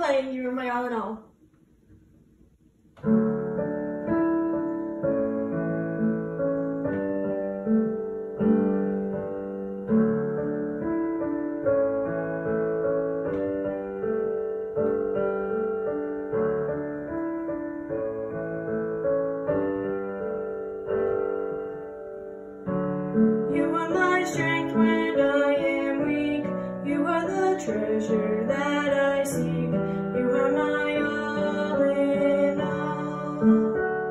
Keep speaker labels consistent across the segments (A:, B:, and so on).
A: playing You Are My All in All. You are my strength when I am weak. You are the treasure that I seek. You are my all in all.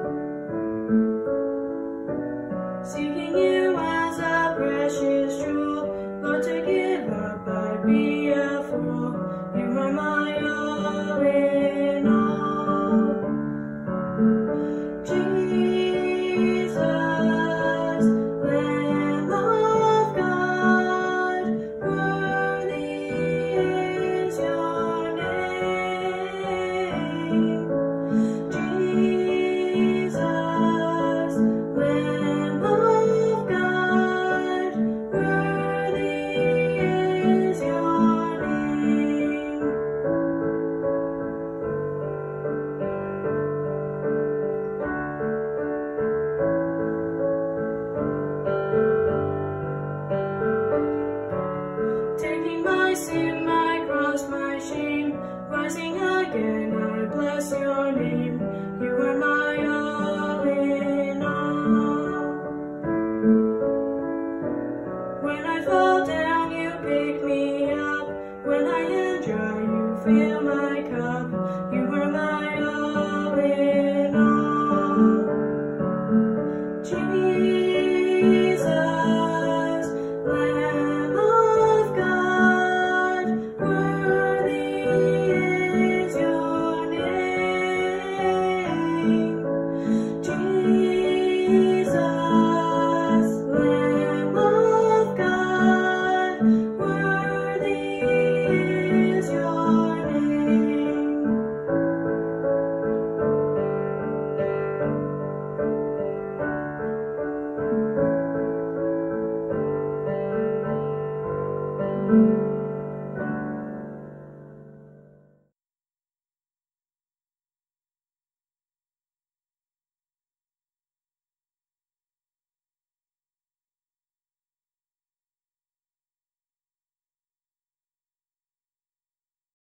A: Seeking you as a precious jewel, Lord, to give up I'd be a fool. You are my all in all. Jesus, Lamb of God, worthy is your name. Jesus, Lamb of God, worthy is your name. Taking my sin, my cross, my shame, rising again, I bless your name. You are my all in all. When I fall down, you pick me up. When I am dry, you fill my cup.